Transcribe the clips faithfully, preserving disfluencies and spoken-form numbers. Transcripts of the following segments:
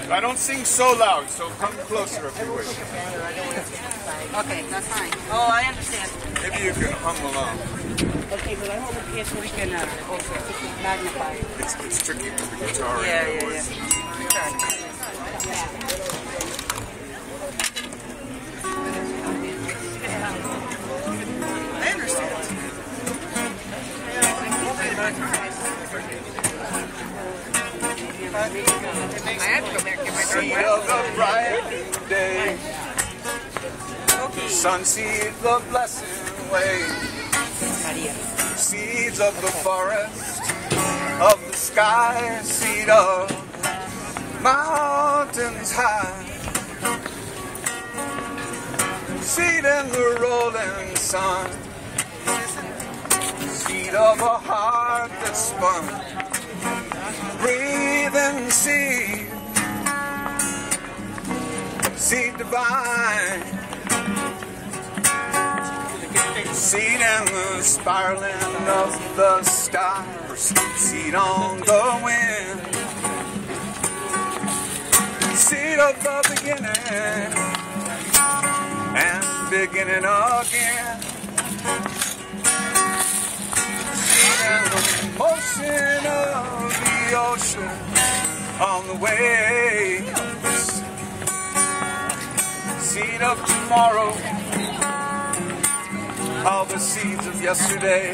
I don't sing so loud, so come closer if you wish. Okay, that's fine. Oh, I understand. Maybe you can hum along. Okay, but I hold it here so we can uh, also magnify it. It's, it's tricky with the guitar. Yeah, yeah, yeah. I understand. I have to go back and get my Seed of the bright day, sun seed the blessed way, seeds of the forest, of the sky, seed of mountains high, seed in the rolling sun, seed of a heart that spun. Breathe and seed, seed divine, seed in the spiraling of the stars, seed on the wind, seed of the beginning, and beginning again, seed in the motion of the ocean on the waves, seed of tomorrow, all the seeds of yesterday.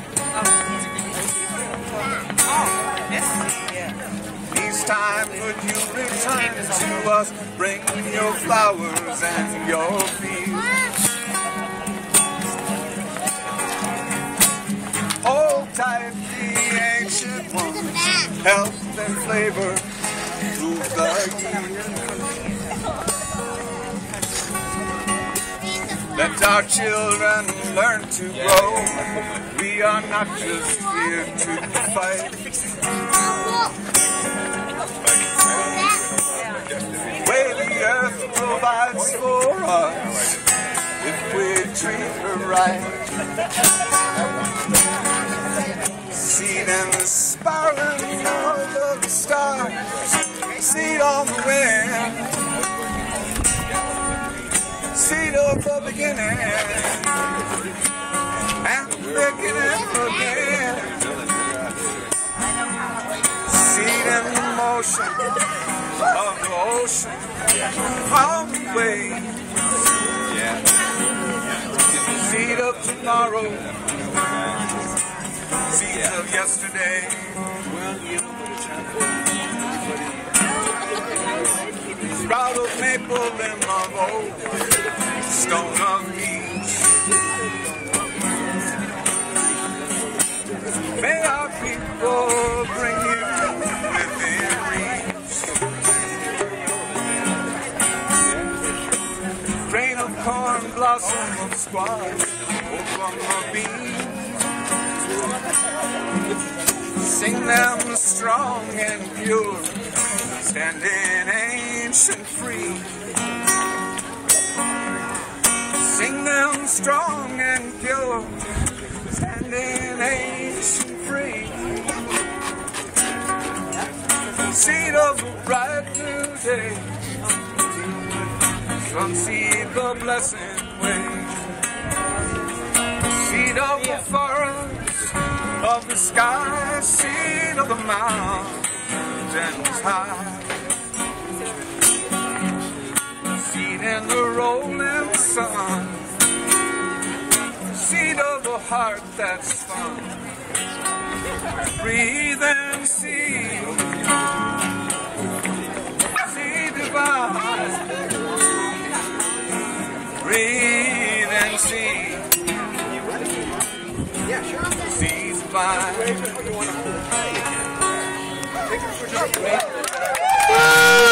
Each time would you return to us, bring your flowers and your feet. Hold tight the ancient ones, health and flavor through the years. Let our children learn to grow. We are not just here to fight. Way the earth provides for us if we treat her right. Seed in the spiraling of the stars, seed on the wind, seed of the beginning, and beginning again. Seed in the motion of the ocean, on the waves. Seed of tomorrow, seeds of yesterday. Sprout of maple, limb of oak, stone of beech. May our people bring you within reach. Grain of corn, blossom of squash, hope on the bean. Sing them strong and pure, standing ancient free. Sing them strong and pure, standing ancient free. Seed of a bright new day, sun seed the blessed way. Seed of the forest, of the sky, seed of the mountains high, seed in the rolling sun, seed of a heart that's fun. Breathe and see, seed divine. Breathe and see. Yeah, sure. Seeds divine.